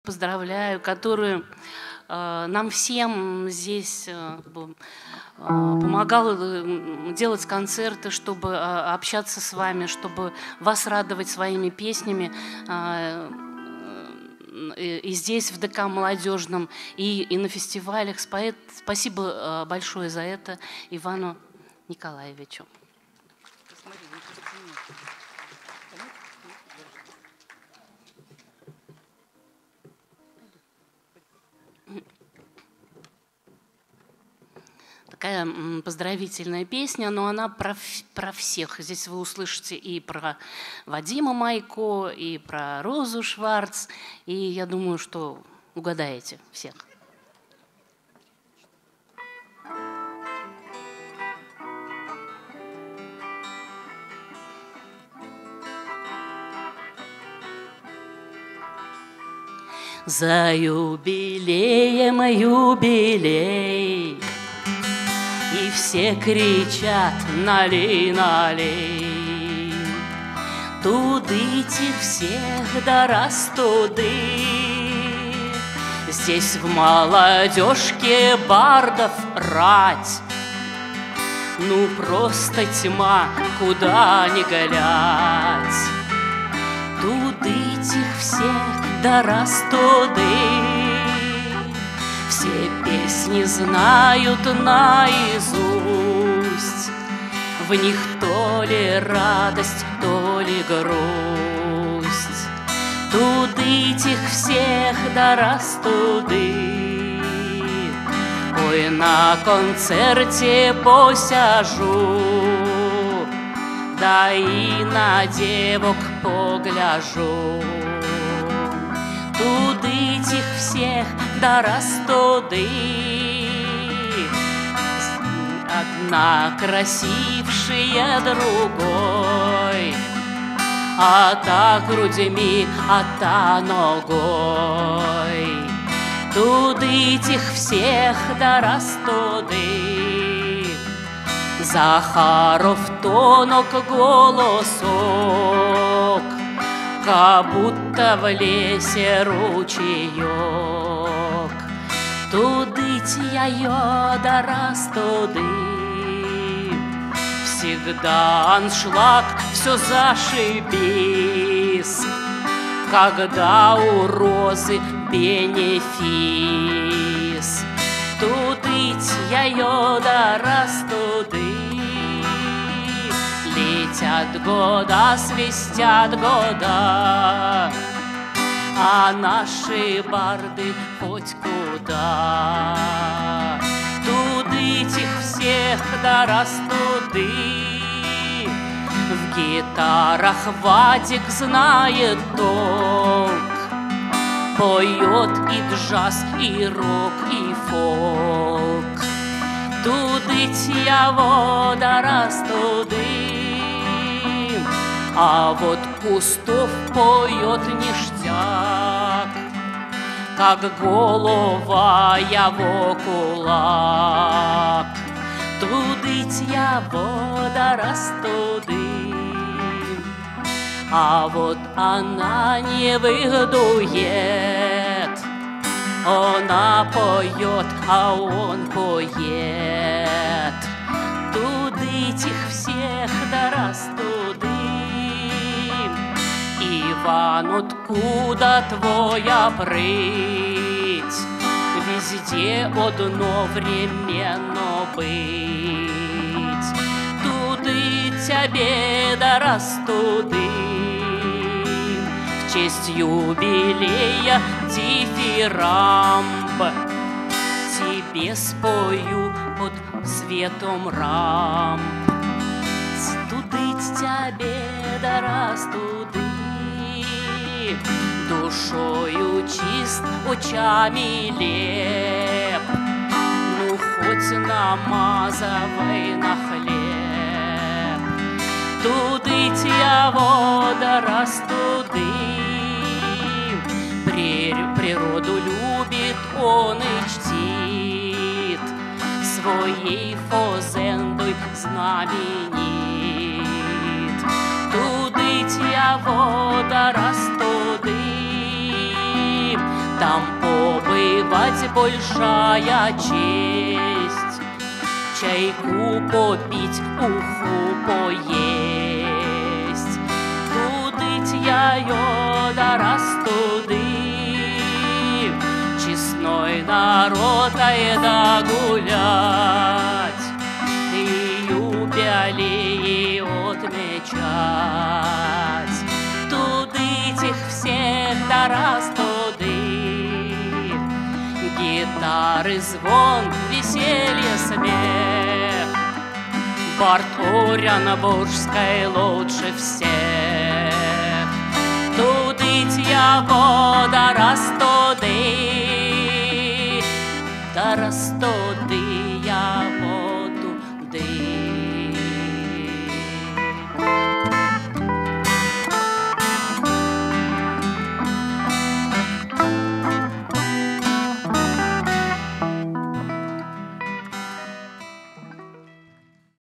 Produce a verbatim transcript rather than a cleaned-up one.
поздравляю, которую э, нам всем здесь э, помогал делать концерты, чтобы э, общаться с вами, чтобы вас радовать своими песнями. Э, и здесь, в ДК молодежном, и, и на фестивалях. Спасибо большое за это Ивану Николаевичу. Такая поздравительная песня, но она про, про всех. Здесь вы услышите и про Вадима Майко, и про Розу Шварц, и я думаю, что угадаете всех. За юбилеем юбилей, и все кричат: налей, налей. Тудыть их всех, да раз туды. Здесь в молодежке бардов рать. Ну просто тьма, куда ни глядь. Тудыть их всех, да раз туды. Все песни знают наизусть, в них то ли радость, то ли грусть. Тудыть их всех, да раз туды. Ой, на концерте посяжу, да и на девок погляжу. Тудыть их всех, да раз туды. Одна красившая другой, а та грудьми, а та ногой. Тудыть их всех, да раз туды. Захаров тонок голосок, как будто в лесе ручеек. Тудыть я ее, да раз туды. Всегда аншлаг, все зашибись, когда у розы бенефис. Тудыть я ее, да раз туды. Летят года, свистят года, а наши барды хоть куда. Тудыть их всех, да раз туды. В гитарах Вадик знает толк, поет и джаз, и рок, и фолк. Тудыть его, да раз туды. А вот Кустов поет ништяк, как голова его кулак. Тудыть его, да раз туды. А вот она не выдует, она поет, а он поет. Тудыть их всех, да раз туды. Иван, откуда твоя прыть? Везде одновременно быть. Туды тебе, да раз туды. В честь юбилея дифирамб тебе спою под светом рамп. Тудыть тебе, да раз туды. Душою чист, очами леп, ну хоть намазывай на хлеб. Тудыть его, да раз туды. Природу любит он и чтит, своей фозендой знаменит. Тудыть его, да раз туды. там побывать большая честь, чайку попить, уху поесть. Тудыть я ё да раз туды, честной народ айда гулять, и юбилеи отмечать. Тудыть их всех да раз туды, гитары звон, веселье, смех. Бард Оренбургской лучше всех. Тудыть я вода расту,